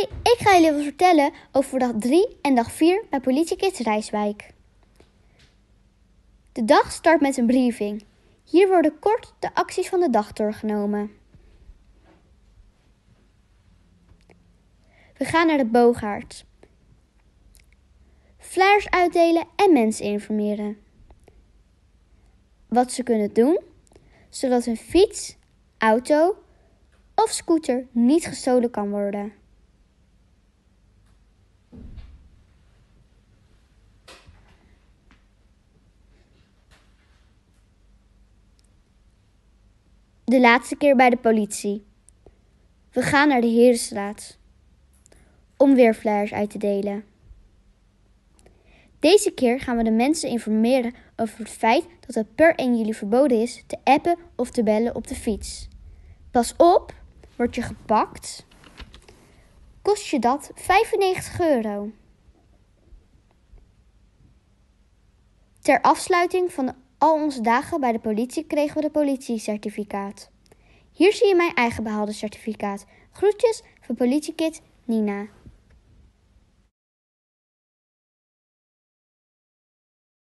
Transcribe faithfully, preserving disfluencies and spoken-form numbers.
ik ga jullie wat vertellen over dag drie en dag vier bij Politiekids Rijswijk. De dag start met een briefing. Hier worden kort de acties van de dag doorgenomen. We gaan naar de Boogaard. Flyers uitdelen en mensen informeren. Wat ze kunnen doen, zodat hun fiets, auto of scooter niet gestolen kan worden. De laatste keer bij de politie. We gaan naar de Herenstraat om weer flyers uit te delen. Deze keer gaan we de mensen informeren over het feit dat het per één juli verboden is te appen of te bellen op de fiets. Pas op, word je gepakt, kost je dat vijfennegentig euro. Ter afsluiting van al onze dagen bij de politie kregen we de politiecertificaat. Hier zie je mijn eigen behaalde certificaat. Groetjes van Politiekid Nina.